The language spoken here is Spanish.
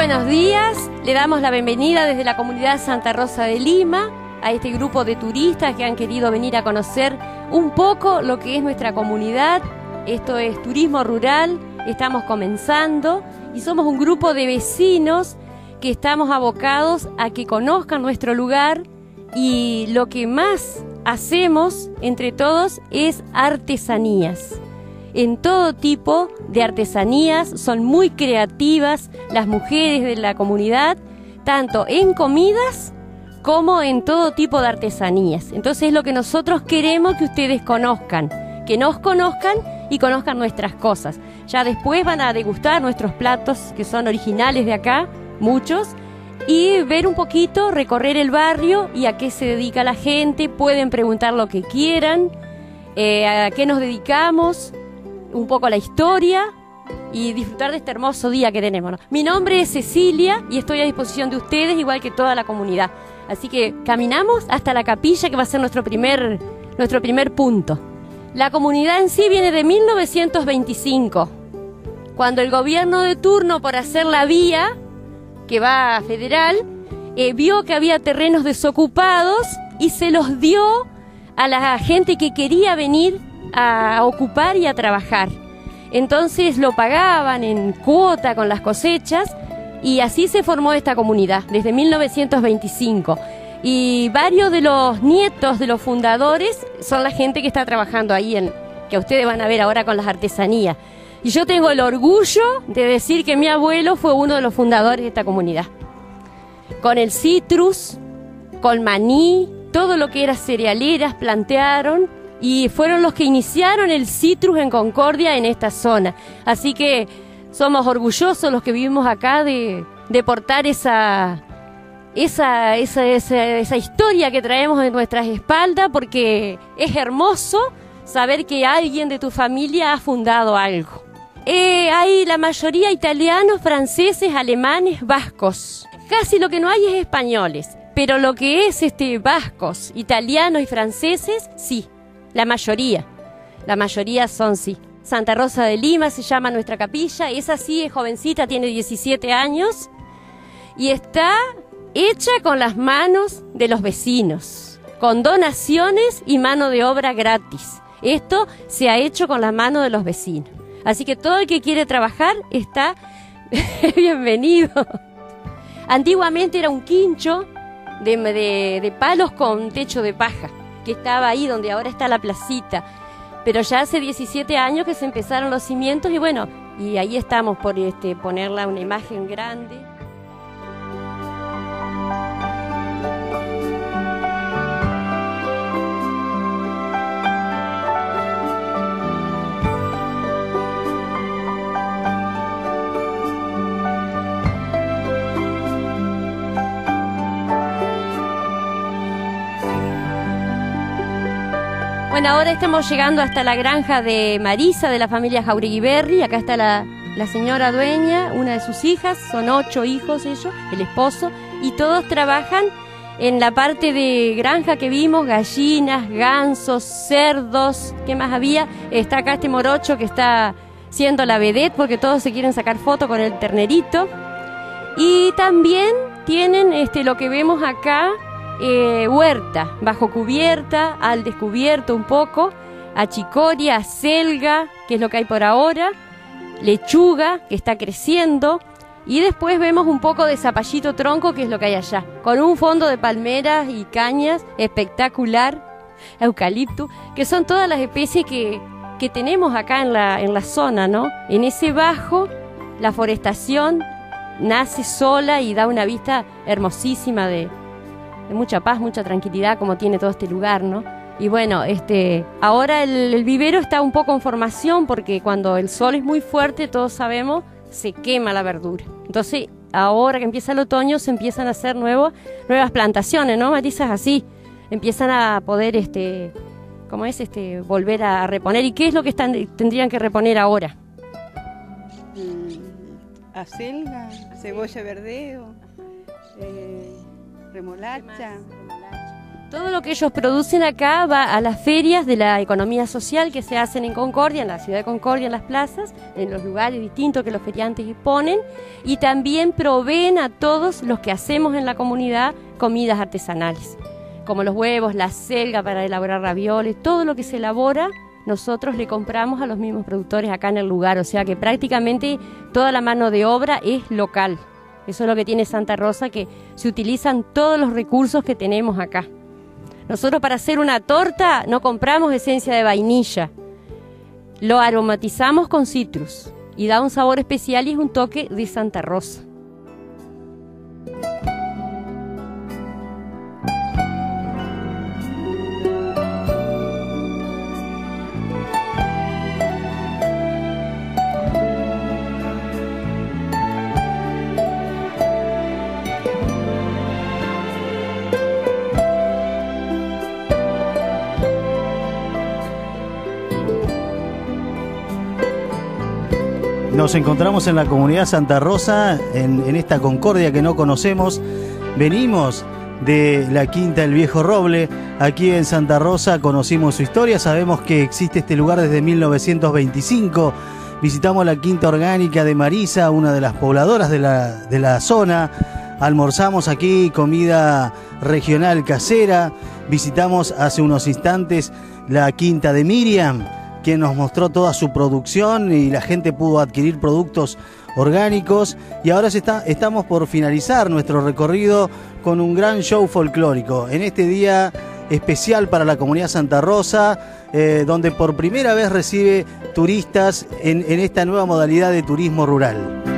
buenos días, le damos la bienvenida desde la comunidad Santa Rosa de Lima a este grupo de turistas que han querido venir a conocer un poco lo que es nuestra comunidad. Esto es turismo rural, estamos comenzando y somos un grupo de vecinos que estamos abocados a que conozcan nuestro lugar, y lo que más hacemos entre todos es artesanías. En todo tipo de artesanías, son muy creativas las mujeres de la comunidad, tanto en comidas como en todo tipo de artesanías. Entonces es lo que nosotros queremos que ustedes conozcan, que nos conozcan y conozcan nuestras cosas. Ya después van a degustar nuestros platos que son originales de acá, muchos, y ver un poquito, recorrer el barrio y a qué se dedica la gente. Pueden preguntar lo que quieran, a qué nos dedicamos, un poco la historia y disfrutar de este hermoso día que tenemos, ¿no? Mi nombre es Cecilia y estoy a disposición de ustedes, igual que toda la comunidad. Así que caminamos hasta la capilla, que va a ser nuestro primer punto. La comunidad en sí viene de 1925, cuando el gobierno de turno, por hacer la vía que va a Federal, vio que había terrenos desocupados y se los dio a la gente que quería venir a ocupar y a trabajar. Entonces lo pagaban en cuota con las cosechas y así se formó esta comunidad desde 1925. Y varios de los nietos de los fundadores son la gente que está trabajando ahí, que ustedes van a ver ahora con las artesanías. Y yo tengo el orgullo de decir que mi abuelo fue uno de los fundadores de esta comunidad. Con el citrus, con maní, todo lo que era cerealeras plantearon y fueron los que iniciaron el citrus en Concordia, en esta zona. Así que somos orgullosos los que vivimos acá de portar esa historia que traemos en nuestras espaldas, porque es hermoso saber que alguien de tu familia ha fundado algo. Hay la mayoría italianos, franceses, alemanes, vascos. Casi lo que no hay es españoles, pero lo que es vascos, italianos y franceses, sí, la mayoría son sí. Santa Rosa de Lima se llama nuestra capilla, esa sí es jovencita, tiene 17 años y está hecha con las manos de los vecinos, con donaciones y mano de obra gratis. Esto se ha hecho con la mano de los vecinos. Así que todo el que quiere trabajar está bienvenido. Antiguamente era un quincho de palos con techo de paja, que estaba ahí donde ahora está la placita. Pero ya hace 17 años que se empezaron los cimientos y bueno, y ahí estamos por ponerla una imagen grande. Bueno, ahora estamos llegando hasta la granja de Marisa, de la familia Jauregui Berri. Acá está la señora dueña, una de sus hijas, son 8 hijos ellos, el esposo, y todos trabajan en la parte de granja que vimos, gallinas, gansos, cerdos, ¿qué más había? Está acá este morocho que está siendo la vedette, porque todos se quieren sacar foto con el ternerito. Y también tienen lo que vemos acá, huerta, bajo cubierta, al descubierto un poco, achicoria, acelga, que es lo que hay por ahora, lechuga, que está creciendo, y después vemos un poco de zapallito tronco, que es lo que hay allá, con un fondo de palmeras y cañas espectacular, eucalipto, que son todas las especies que tenemos acá en la zona, ¿no? En ese bajo, la forestación nace sola y da una vista hermosísima de mucha paz, mucha tranquilidad, como tiene todo este lugar, ¿no? Y bueno, ahora el vivero está un poco en formación, porque cuando el sol es muy fuerte, todos sabemos, se quema la verdura. Entonces, ahora que empieza el otoño, se empiezan a hacer nuevas plantaciones, ¿no, Marisa? Así, empiezan a poder, ¿cómo es? Volver a reponer. ¿Y qué es lo que tendrían que reponer ahora? Acelga, cebolla verdeo, remolacha, Todo lo que ellos producen acá va a las ferias de la economía social que se hacen en Concordia, en la ciudad de Concordia, en las plazas, en los lugares distintos que los feriantes exponen, y también proveen a todos los que hacemos en la comunidad comidas artesanales, como los huevos, la selga para elaborar ravioles, todo lo que se elabora nosotros le compramos a los mismos productores acá en el lugar, o sea que prácticamente toda la mano de obra es local. Eso es lo que tiene Santa Rosa, que se utilizan todos los recursos que tenemos acá. Nosotros para hacer una torta no compramos esencia de vainilla, lo aromatizamos con citrus y da un sabor especial y es un toque de Santa Rosa. Nos encontramos en la comunidad Santa Rosa, en esta Concordia que no conocemos. Venimos de la Quinta del Viejo Roble. Aquí en Santa Rosa conocimos su historia, sabemos que existe este lugar desde 1925. Visitamos la Quinta Orgánica de Marisa, una de las pobladoras de la zona. Almorzamos aquí comida regional casera. Visitamos hace unos instantes la Quinta de Miriam, quien nos mostró toda su producción y la gente pudo adquirir productos orgánicos. Y ahora estamos por finalizar nuestro recorrido con un gran show folclórico en este día especial para la comunidad Santa Rosa, donde por primera vez recibe turistas en esta nueva modalidad de turismo rural.